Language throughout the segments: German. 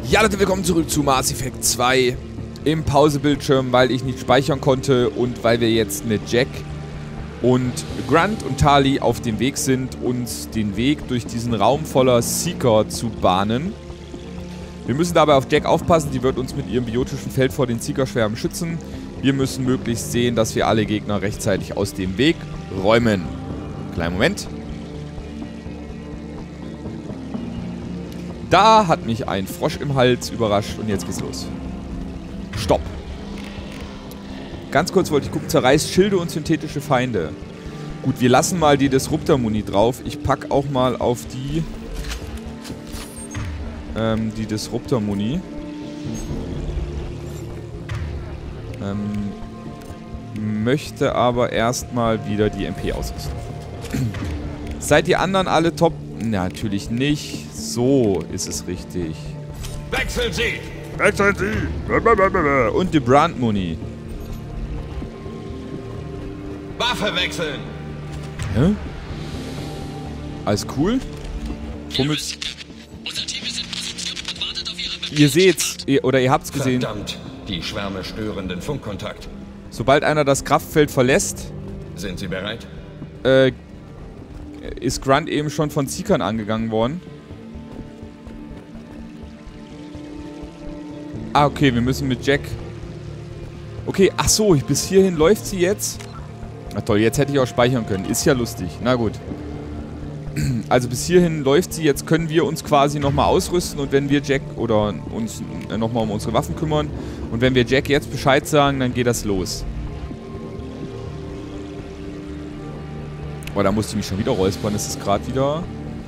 Ja Leute, willkommen zurück zu Mass Effect 2 im Pausebildschirm, weil ich nicht speichern konnte und weil wir jetzt mit Jack und Grunt und Tali auf dem Weg sind, uns den Weg durch diesen Raum voller Seeker zu bahnen. Wir müssen dabei auf Jack aufpassen, die wird uns mit ihrem biotischen Feld vor den Seeker-Schwärmen schützen. Wir müssen möglichst sehen, dass wir alle Gegner rechtzeitig aus dem Weg räumen. Kleinen Moment. Da hat mich ein Frosch im Hals überrascht und jetzt geht's los. Stopp. Ganz kurz wollte ich gucken, zerreißt Schilde und synthetische Feinde. Gut, wir lassen mal die Disruptor-Muni drauf. Ich pack auch mal auf die Disruptor-Muni. Möchte aber erstmal wieder die MP ausrüsten. Seid die anderen alle top? Natürlich nicht. So ist es richtig. Wechseln Sie! Wechseln Sie! Und die Brand-Muni. Waffe wechseln! Hä? Alles cool? Womit? Ihr seht's, oder ihr habt's gesehen. Verdammt, die Schwärme stören den Funkkontakt. Sobald einer das Kraftfeld verlässt, Sind Sie bereit? ist Grunt eben schon von Seekern angegangen worden. Ah, okay, wir müssen mit Jack... Okay, ach so, bis hierhin läuft sie jetzt. Na toll, jetzt hätte ich auch speichern können. Ist ja lustig. Na gut. Also bis hierhin läuft sie. Jetzt können wir uns quasi nochmal ausrüsten und wenn wir Jack oder uns nochmal um unsere Waffen kümmern und wenn wir Jack jetzt Bescheid sagen, dann geht das los. Oh, da musste ich mich schon wieder räuspern. Das ist gerade wieder...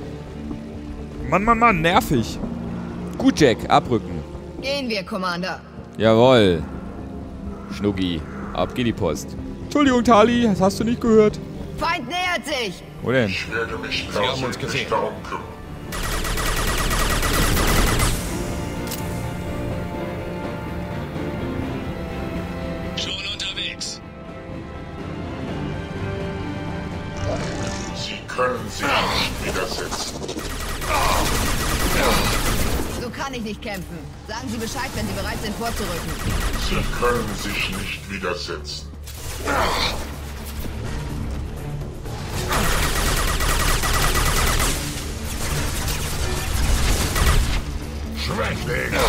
Mann, nervig. Gut, Jack, abrücken. Gehen wir, Commander. Jawohl. Schnucki, ab geht die Post. Entschuldigung, Tali, das hast du nicht gehört. Feind nähert sich. Wo denn? Ich werde mich Sie haben uns persönlich gesehen. darum kümmern. Schon unterwegs. Sie können sich nicht widersetzen. So kann ich nicht kämpfen. Sagen Sie Bescheid, wenn Sie bereit sind, vorzurücken. Sie können sich nicht widersetzen. Schrecklich!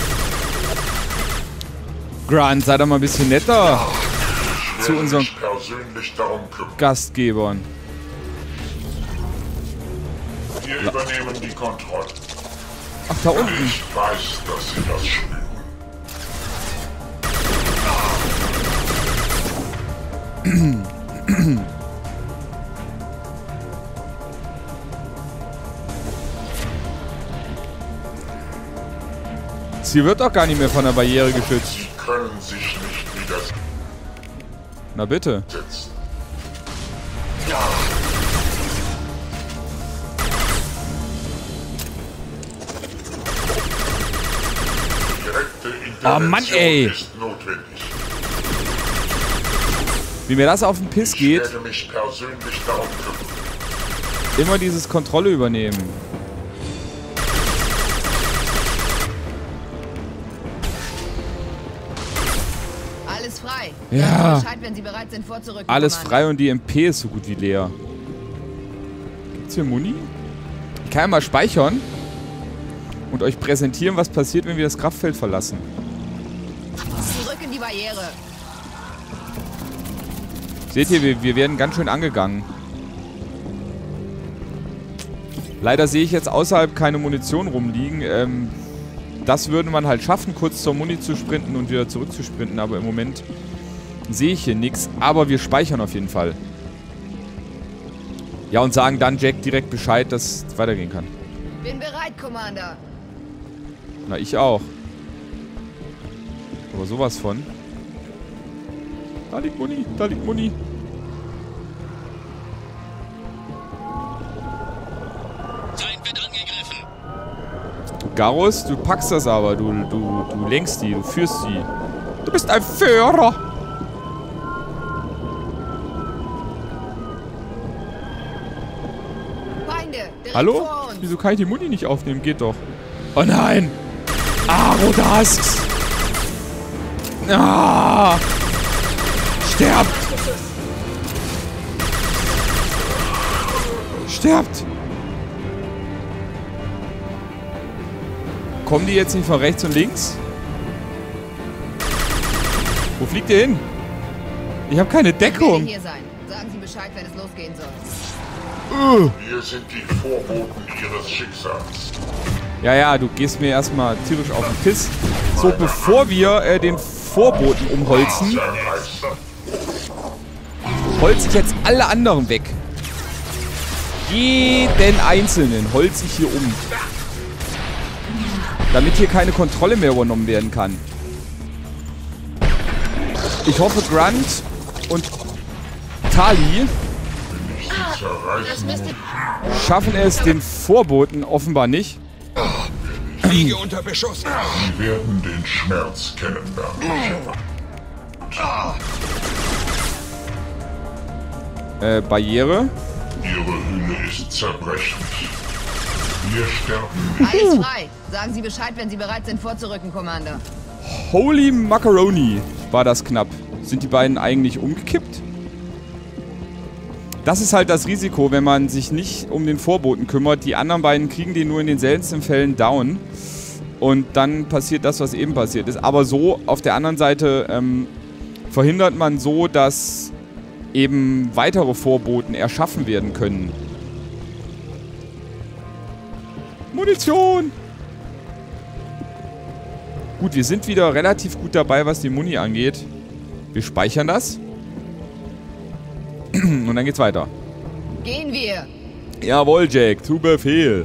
Grunt, sei doch mal ein bisschen netter Ich zu werde unseren mich persönlich darum kümmern. Gastgebern. Wir übernehmen die Kontrolle. Ach, da unten. Ich weiß, dass Sie das spüren. Sie wird doch gar nicht mehr von der Barriere geschützt. Sie können sich nicht widersetzen. Na bitte. Direkte Oh Mann, ey. Intervention ist notwendig. Wie mir das auf den Piss Ich geht, werde mich persönlich darum kümmern. immer dieses Kontrolle übernehmen. Alles frei. Ja. Sagen Sie Bescheid, wenn Sie bereit sind, vorzurücken. Alles Commander. frei und die MP ist so gut wie leer. Gibt's hier Muni? Ich kann ja mal speichern und euch präsentieren, was passiert, wenn wir das Kraftfeld verlassen. Zurück in die Barriere. Seht ihr, wir werden ganz schön angegangen. Leider sehe ich jetzt außerhalb keine Munition rumliegen. Das würde man halt schaffen, kurz zur Muni zu sprinten und wieder zurück zu sprinten. Aber im Moment sehe ich hier nichts. Aber wir speichern auf jeden Fall. Ja, und sagen dann Jack direkt Bescheid, dass es weitergehen kann. Bin bereit, Commander. Na, ich auch. Aber sowas von. Da liegt Muni, da liegt Muni. Feind wird angegriffen. Garrus, du packst das aber. Du lenkst die, du führst sie. Du bist ein Führer. Feinde, direkt Hallo? vor uns. Wieso kann ich die Muni nicht aufnehmen? Geht doch. Oh nein! Ah, roter Husks. Ah. Sterbt. Sterbt. Kommen die jetzt nicht von rechts und links? Wo fliegt ihr hin? Ich habe keine Ich werde Deckung. hier sein. Sagen Sie Bescheid, wenn es losgehen soll. Wir sind die Vorboten ihres Schicksals. Ja, du gehst mir erstmal tierisch auf den Piss. So, bevor wir den Vorboten umholzen, Sein Meister. holze ich jetzt alle anderen weg. Jeden einzelnen holze ich hier um. Damit hier keine Kontrolle mehr übernommen werden kann. Ich hoffe, Grunt und Tali Wenn ich sie zerreißen muss, schaffen es den Vorboten offenbar nicht. Liege unter Beschuss. sie werden den Schmerz kennenlernen. Barriere. Ihre Hülle ist zerbrechlich. Wir sterben nicht. Alles frei. Sagen Sie Bescheid, wenn Sie bereit sind, vorzurücken, Commander. Holy Macaroni. War das knapp. Sind die beiden eigentlich umgekippt? Das ist halt das Risiko, wenn man sich nicht um den Vorboten kümmert. Die anderen beiden kriegen den nur in den seltensten Fällen down. Und dann passiert das, was eben passiert ist. Aber so, auf der anderen Seite, verhindert man so, dass eben weitere Vorboten erschaffen werden können. Munition! Gut, wir sind wieder relativ gut dabei, was die Muni angeht. Wir speichern das. Und dann geht's weiter. Gehen wir. Jawohl, Jack, zu Befehl.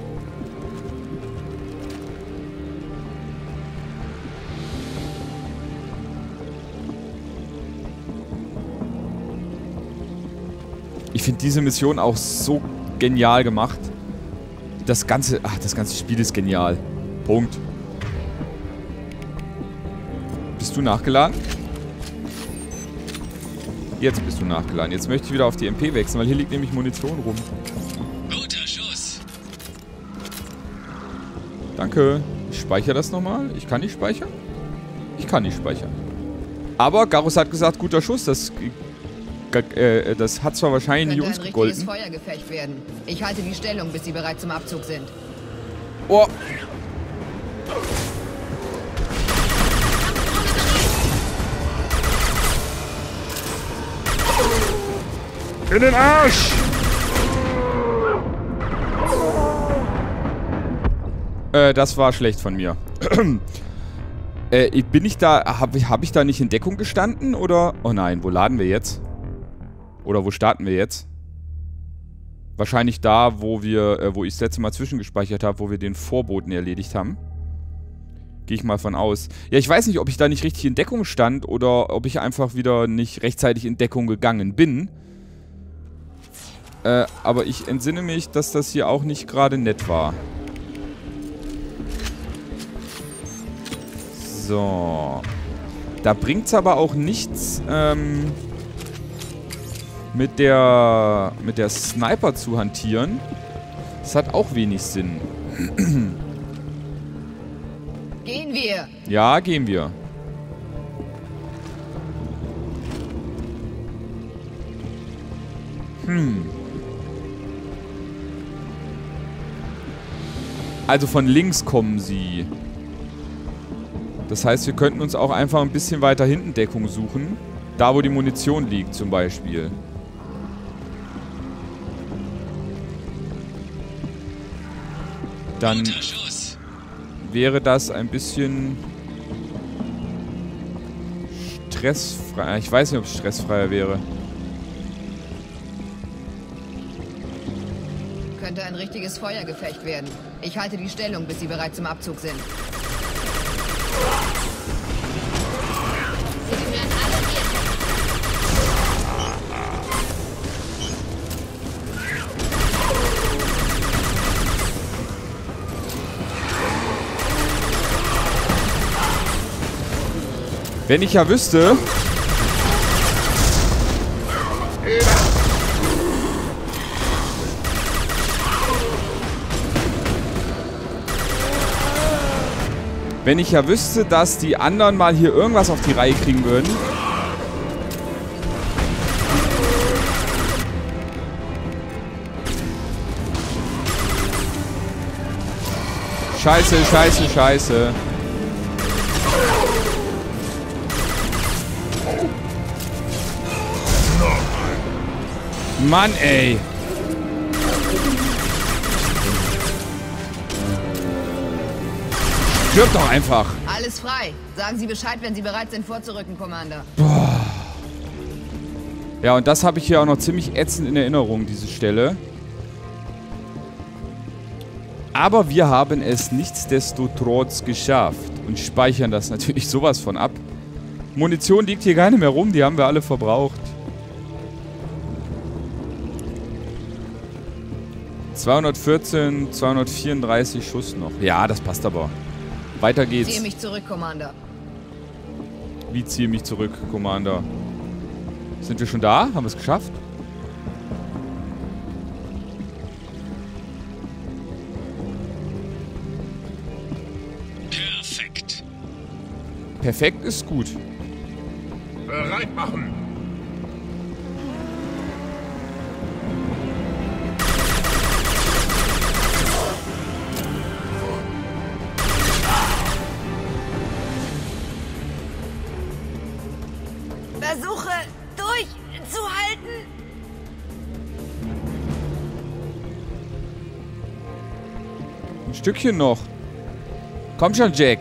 Ich finde diese Mission auch so genial gemacht. Das ganze Spiel ist genial. Punkt. Bist du nachgeladen? Jetzt bist du nachgeladen. Jetzt möchte ich wieder auf die MP wechseln, weil hier liegt nämlich Munition rum. Guter Schuss. Danke. Ich speichere das nochmal. Ich kann nicht speichern? Ich kann nicht speichern. Aber Garrus hat gesagt, guter Schuss. Das hat zwar wahrscheinlich nicht Könnte uns ein richtiges gegolten. Feuergefecht werden. Ich halte die Stellung, bis Sie bereit zum Abzug sind. Oh. In den Arsch! Das war schlecht von mir. Bin ich da... Hab ich da nicht in Deckung gestanden, oder... Oh nein, wo laden wir jetzt? Oder wo starten wir jetzt? Wahrscheinlich da, wo ich das letzte Mal zwischengespeichert habe, wo wir den Vorboten erledigt haben. Gehe ich mal von aus. Ja, ich weiß nicht, ob ich da nicht richtig in Deckung stand oder ob ich einfach wieder nicht rechtzeitig in Deckung gegangen bin. Aber ich entsinne mich, dass das hier auch nicht gerade nett war. So. Da bringt's aber auch nichts, mit der Sniper zu hantieren. Das hat auch wenig Sinn. Gehen wir. Ja, gehen wir. Also von links kommen sie. Das heißt, wir könnten uns auch einfach ein bisschen weiter hinten Deckung suchen. Da, wo die Munition liegt, zum Beispiel. Dann Guter Schuss. wäre das ein bisschen stressfrei. Ich weiß nicht, ob es stressfreier wäre. Könnte ein richtiges Feuergefecht werden. Ich halte die Stellung, bis Sie bereit zum Abzug sind. Sie gehören alle mir. Wenn ich ja wüsste... Wenn ich ja wüsste, dass die anderen mal hier irgendwas auf die Reihe kriegen würden. Scheiße, scheiße, scheiße. Mann, ey. Stirb doch einfach. Alles frei. Sagen Sie Bescheid, wenn Sie bereit sind, vorzurücken, Commander. Boah. Ja, und das habe ich hier auch noch ziemlich ätzend in Erinnerung, diese Stelle. Aber wir haben es nichtsdestotrotz geschafft und speichern das natürlich sowas von ab. Munition liegt hier gar nicht mehr rum, die haben wir alle verbraucht. 214, 234 Schuss noch. Ja, das passt aber. Weiter geht's. Ziehe mich zurück, Commander. Wie ziehe mich zurück, Commander? Sind wir schon da? Haben wir es geschafft? Perfekt. Perfekt ist gut. Bereit machen. Versuche durchzuhalten. Ein Stückchen noch. Komm schon, Jack.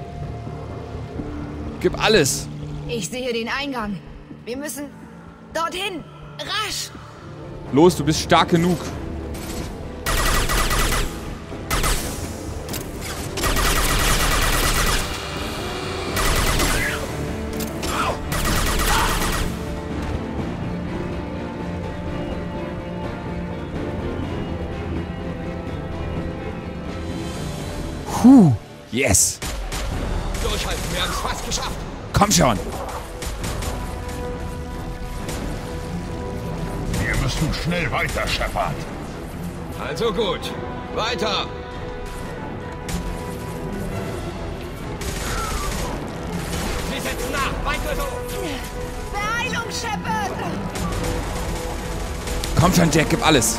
Gib alles. Ich sehe den Eingang. Wir müssen dorthin. Rasch. Los, du bist stark genug. Puh. Yes. Durchhalten, wir haben es fast geschafft. Komm schon. Wir müssen schnell weiter, Shepard. Also gut. Weiter. Sie setzen nach. Weiter so. Beeilung, Shepard. Komm schon, Jack, gib alles.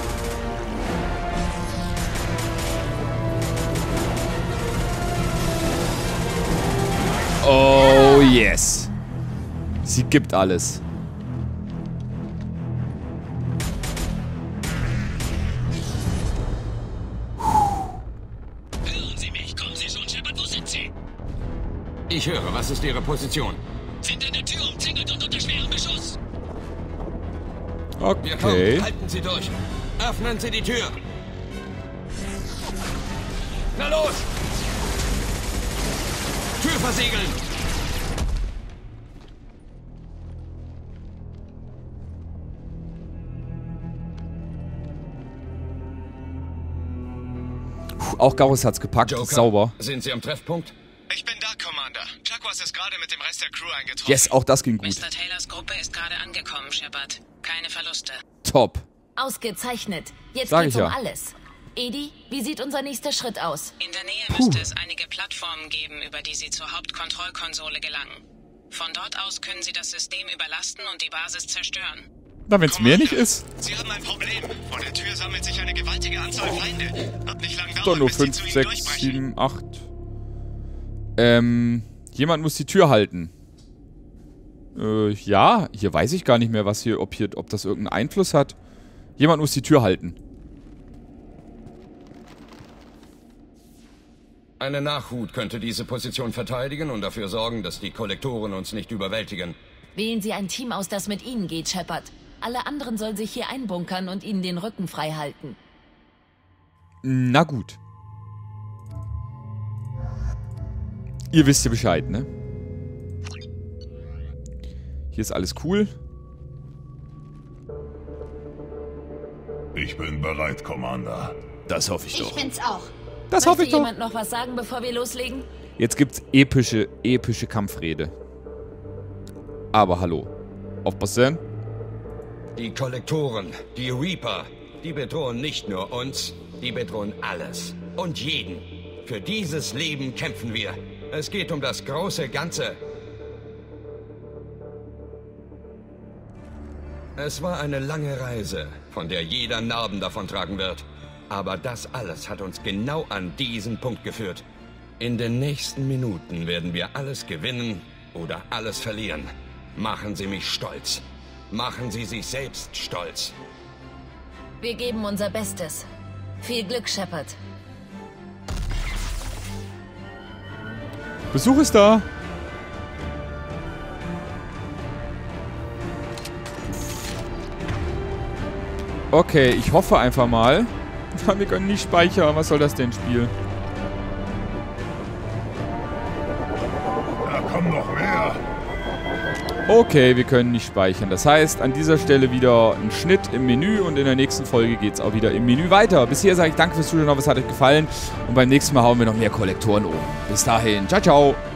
Oh, yes. Sie gibt alles. Hören Sie mich. Kommen Sie schon, Shepard. Wo sind Sie? Ich höre. Was ist Ihre Position? Sind an der Tür umzingelt und unter schwerem Beschuss. Wir kommen. Okay. Halten Sie durch. Öffnen Sie die Tür. Na los. Tür versiegeln. Puh, auch Garrus hat's gepackt. Joker, Sauber. sind Sie am Treffpunkt? Ich bin da, Commander. Chakwas ist gerade mit dem Rest der Crew eingetroffen. Yes, auch das ging gut. Mr. Taylors Gruppe ist gerade angekommen, Shepard. Keine Verluste. Top. Ausgezeichnet. Jetzt Sag geht's ich um ja. alles. Edi, wie sieht unser nächster Schritt aus? In der Nähe müsste es einige Plattformen geben, über die Sie zur Hauptkontrollkonsole gelangen. Von dort aus können Sie das System überlasten und die Basis zerstören. Na, wenn's mehr nicht ist. Sie haben ein Problem. Vor der Tür sammelt sich eine gewaltige Anzahl Feinde. Wird nicht lang Doch dauern, nur bis sie 5, zu Ihnen 6, durchbrechen. 7, 8. Jemand muss die Tür halten. Ja, hier weiß ich gar nicht mehr, was hier, ob das irgendeinen Einfluss hat. Jemand muss die Tür halten. Eine Nachhut könnte diese Position verteidigen und dafür sorgen, dass die Kollektoren uns nicht überwältigen. Wählen Sie ein Team aus, das mit Ihnen geht, Shepard. Alle anderen sollen sich hier einbunkern und Ihnen den Rücken frei halten. Na gut. Ihr wisst ja Bescheid, ne? Hier ist alles cool. Ich bin bereit, Commander. Das hoffe ich Ich doch. bin's auch. Das hoffe Möchte ich doch. jemand noch was sagen, bevor wir loslegen? Jetzt gibt's epische Kampfrede. Aber hallo. Aufpassen. Die Kollektoren, die Reaper, die bedrohen nicht nur uns, die bedrohen alles und jeden. Für dieses Leben kämpfen wir. Es geht um das große Ganze. Es war eine lange Reise, von der jeder Narben davontragen wird. Aber das alles hat uns genau an diesen Punkt geführt. In den nächsten Minuten werden wir alles gewinnen oder alles verlieren. Machen Sie mich stolz. Machen Sie sich selbst stolz. Wir geben unser Bestes. Viel Glück, Shepard. Besuch ist da. Okay, ich hoffe einfach mal. Wir können nicht speichern. Was soll das denn, Spiel? Da kommen noch mehr. Okay, wir können nicht speichern. Das heißt, an dieser Stelle wieder ein Schnitt im Menü und in der nächsten Folge geht es auch wieder im Menü weiter. Bisher sage ich danke fürs Zuschauen, es hat euch gefallen und beim nächsten Mal hauen wir noch mehr Kollektoren um. Bis dahin, ciao, ciao.